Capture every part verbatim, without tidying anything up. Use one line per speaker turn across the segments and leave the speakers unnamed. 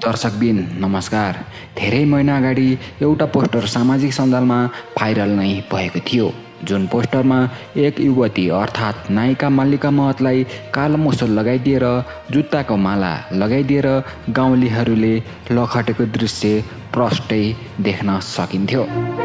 दर्शकबिन नमस्कार। धेरै महिना अगाडि एउटा पोस्टर सामाजिक सञ्जालमा भाइरल नै भएको थियो, जुन पोस्टरमा एक युवती अर्थात् नायिका मल्लिका महतलाई कालो मुसो लगाइदिएर जुत्ताको माला लगाइदिएर गाउँलेहरूले लखटेको दृश्य प्रष्टै देख्न सकिन्थ्यो।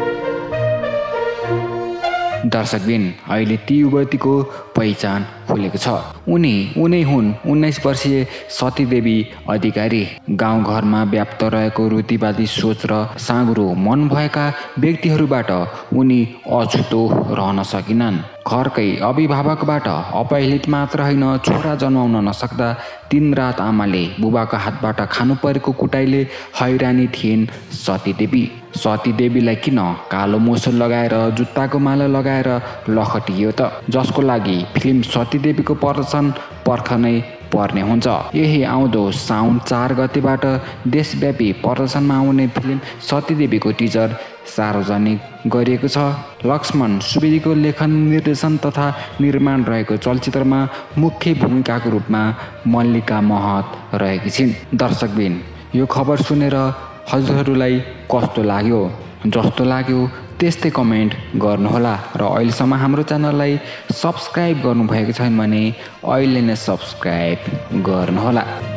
दर्शकबिन अहिले ती युवतीको पहिचान खुलेको छ। उनी उनै हुन् उन्नाइस वर्षीय सतीदेवी अधिकारी। गाउँघरमा व्याप्त रहेको रुतिवादी सोच र साँघुरो मन भएका व्यक्तिहरूबाट उनी अछुतो रहन सकिनन्। घरकै अभिभावकबाट अपहेलित मात्र होइन, छोरा जन्माउन नसक्दा दिन रात आमाले बुबाको हातबाट खानु परेको कुटाइले हैरानी थिइन् सतीदेवी। सतीदेवीलाई किन कालो मुसो लगाएर जुत्ताको माला लगाएर लखटियो त, जसको लागि फिल्म सतीदेवीको प्रदर्शन पर्खनै पर्ने हुन्छ। यही आउँदो साउन चार गतेबाट देशव्यापी प्रदर्शनमा आउने फिल्म सतीदेवीको टिजर सार्वजनिक गरिएको छ। लक्ष्मण सुवेदीको लेखन, निर्देशन तथा निर्माण रहेको चलचित्रमा मुख्य भूमिकाको रूपमा मल्लिका महत रहेकी छिन्। दर्शकबिन, यो खबर सुनेर हजुरहरूलाई कस्तो लाग्यो? जस्तो लाग्यो त्यस्तै कमेन्ट गर्नुहोला र अहिलेसम्म हाम्रो च्यानललाई सब्सक्राइब गर्नुभएको छैन भने अहिले नै सब्सक्राइब गर्नुहोला।